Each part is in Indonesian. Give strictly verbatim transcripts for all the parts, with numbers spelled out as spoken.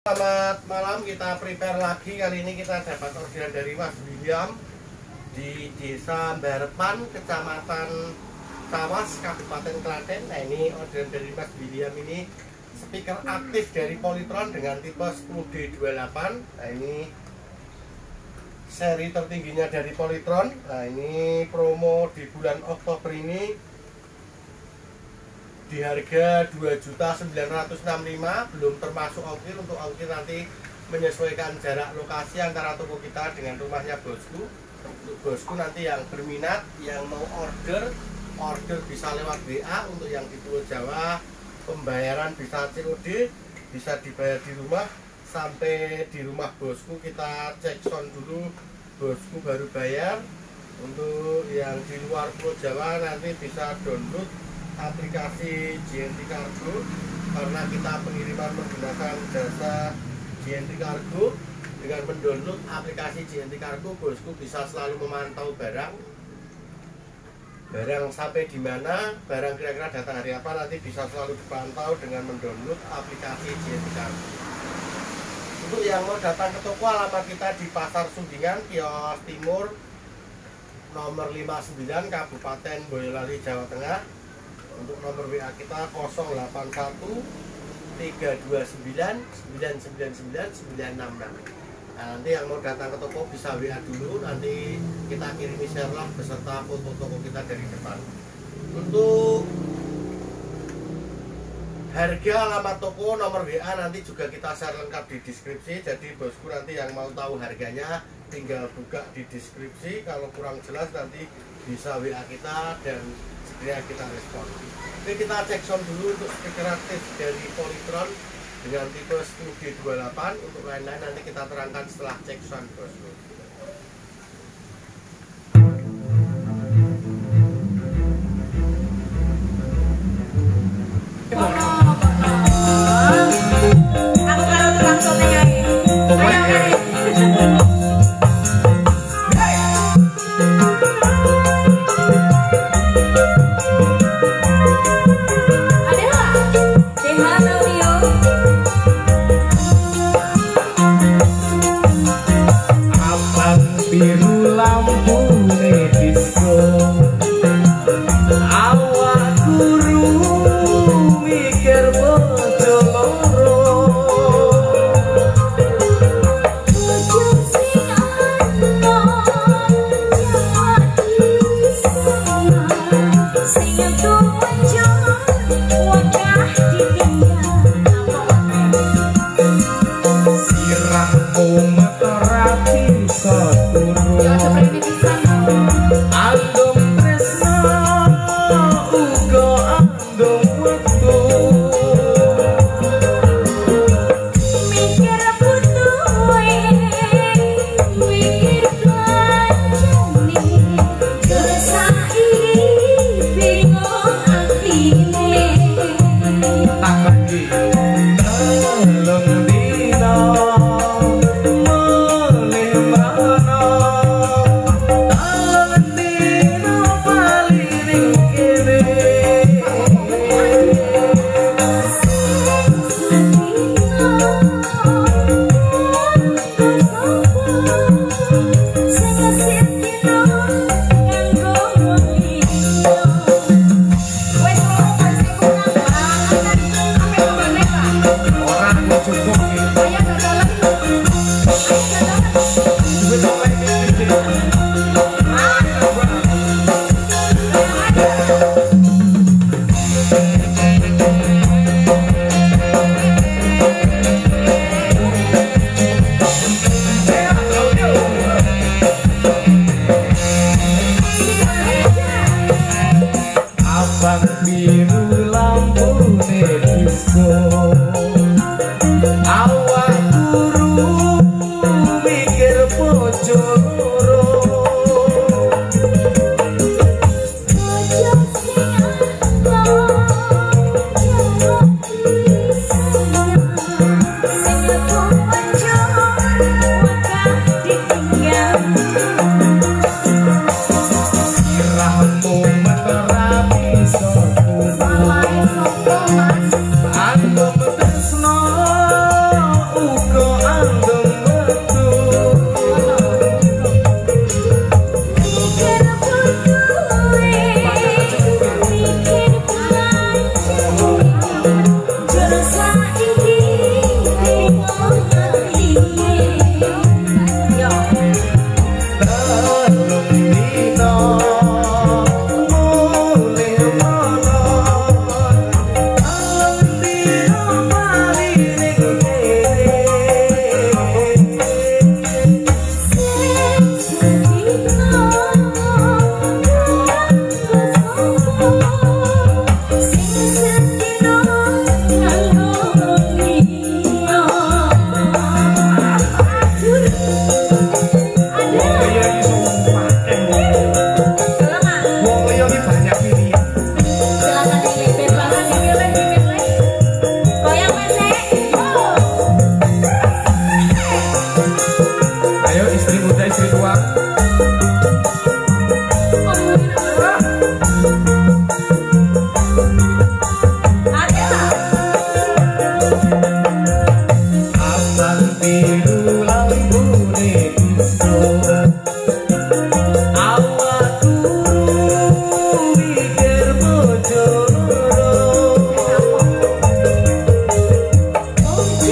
Selamat malam, kita prepare lagi. Kali ini kita dapat orderan dari Mas William di Desa Barepan, Kecamatan Tawas, Kabupaten Klaten. Nah, ini orderan dari Mas William ini speaker aktif dari Polytron dengan tipe sepuluh D dua puluh delapan. Nah, ini seri tertingginya dari Polytron. Nah, ini promo di bulan Oktober ini di harga dua juta sembilan ratus enam puluh lima, belum termasuk ongkir. Untuk ongkir nanti menyesuaikan jarak lokasi antara toko kita dengan rumahnya bosku. Untuk bosku nanti yang berminat, yang mau order, order bisa lewat W A. Untuk yang di Pulau Jawa, pembayaran bisa C O D, bisa dibayar di rumah. Sampai di rumah bosku kita cek sound dulu, bosku baru bayar. Untuk yang di luar Pulau Jawa nanti bisa download aplikasi J N T Cargo, karena kita pengiriman menggunakan jasa J N T Cargo. Dengan mendownload aplikasi J N T Cargo, bosku bisa selalu memantau barang barang sampai di mana, barang kira-kira datang hari apa, nanti bisa selalu dipantau dengan mendownload aplikasi J N T Cargo. Untuk yang mau datang ke toko, alamat kita di Pasar Sundingan, Kios Timur nomor lima puluh sembilan, Kabupaten Boyolali, Jawa Tengah. Untuk nomor W A kita nol delapan satu tiga dua sembilan sembilan sembilan sembilan sembilan enam enam. Nah, nanti yang mau datang ke toko bisa W A dulu, nanti kita kirimi share lah beserta foto toko kita dari depan. Untuk harga, alamat toko, nomor W A nanti juga kita share lengkap di deskripsi. Jadi bosku nanti yang mau tahu harganya tinggal buka di deskripsi. Kalau kurang jelas nanti bisa W A kita dan segera kita respon. Oke, kita cek sound dulu untuk speaker aktif dari Polytron dengan tipe sepuluh D dua puluh delapan. Untuk lain-lain nanti kita terangkan setelah cek sound bosku. Aku kalau tukang syuting aja. Abang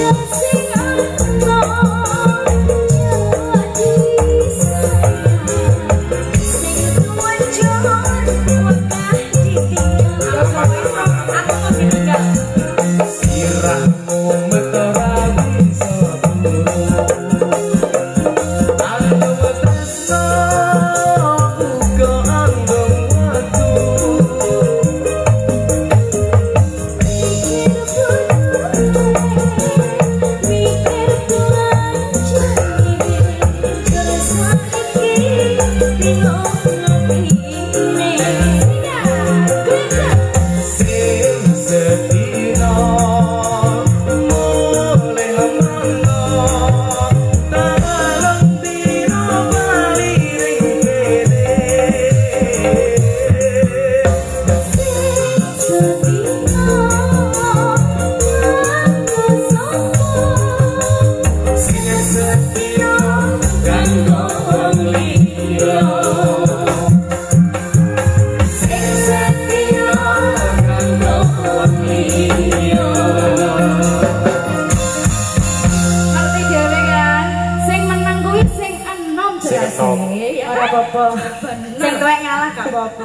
Ora apa-apa. Sing tuwek ngalah gak apa-apa.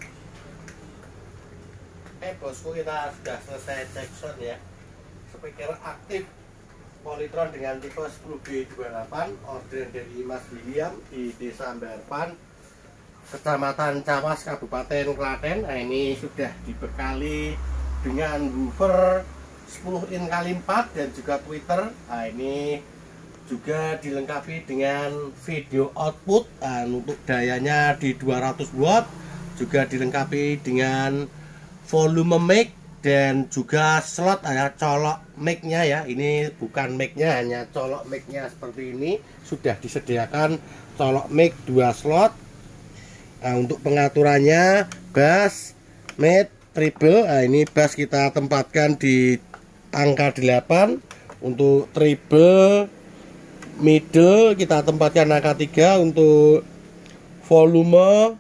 Eh bosku, kita sudah selesai cek sound ya. Speaker aktif Polytron dengan tipe sepuluh B dua puluh delapan, order dari Mas William di Desa Ambarpan, Kecamatan Cawas, Kabupaten Klaten. Nah, ini sudah dibekali dengan woofer sepuluh in kali empat dan juga tweeter. Nah, ini juga dilengkapi dengan video output. Nah, untuk dayanya di dua ratus watt, juga dilengkapi dengan volume mic dan juga slot, ada colok mic-nya ya. Ini bukan mic-nya, hanya colok mic-nya seperti ini. Sudah disediakan colok mic dua slot. Nah, untuk pengaturannya bass, mid, treble. Nah, ini bass kita tempatkan di angka delapan. Untuk treble, middle kita tempatkan angka tiga. Untuk volume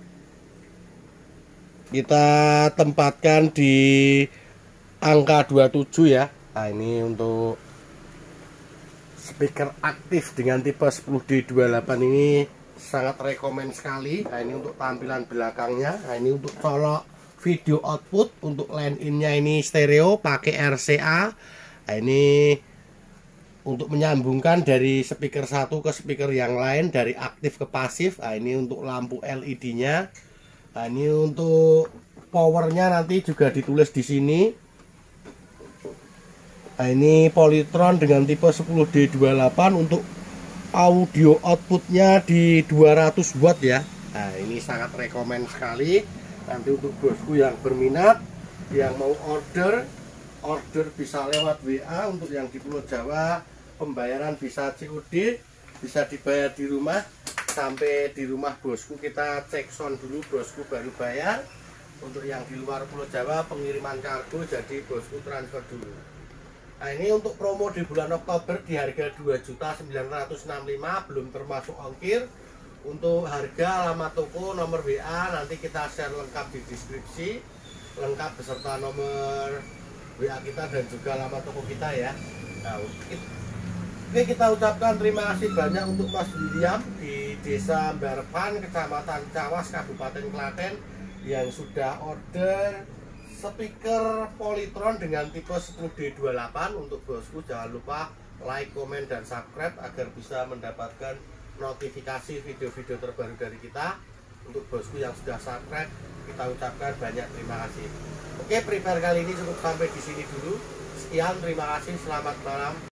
kita tempatkan di angka dua puluh tujuh ya. Nah, ini untuk speaker aktif dengan tipe sepuluh D dua puluh delapan ini sangat rekomen sekali. Nah, ini untuk tampilan belakangnya. Nah, ini untuk colok video output. Untuk line in-nya ini stereo pakai R C A. Nah, ini untuk menyambungkan dari speaker satu ke speaker yang lain, dari aktif ke pasif. Nah, ini untuk lampu L E D-nya. Nah, ini untuk powernya nanti juga ditulis di sini. Nah, ini Polytron dengan tipe sepuluh D dua puluh delapan. Untuk audio outputnya di dua ratus watt ya. Nah, ini sangat rekomen sekali. Nanti untuk bosku yang berminat, yang mau order, order bisa lewat W A. Untuk yang di Pulau Jawa, pembayaran bisa C O D, bisa dibayar di rumah. Sampai di rumah bosku kita cek sound dulu, bosku baru bayar. Untuk yang di luar Pulau Jawa, pengiriman kargo, jadi bosku transfer dulu. Nah, ini untuk promo di bulan Oktober di harga dua juta sembilan ratus enam puluh lima, belum termasuk ongkir. Untuk harga, alamat toko, nomor W A nanti kita share lengkap di deskripsi, lengkap beserta nomor W A kita dan juga alamat toko kita ya. Nah, oke, kita ucapkan terima kasih banyak untuk Mas William di Desa Ambarpan, Kecamatan Cawas, Kabupaten Klaten, yang sudah order speaker Polytron dengan tipe sepuluh D dua puluh delapan. Untuk bosku jangan lupa like, komen, dan subscribe agar bisa mendapatkan notifikasi video-video terbaru dari kita. Untuk bosku yang sudah subscribe, kita ucapkan banyak terima kasih. Oke, prepare kali ini cukup sampai di sini dulu. Sekian, terima kasih, selamat malam.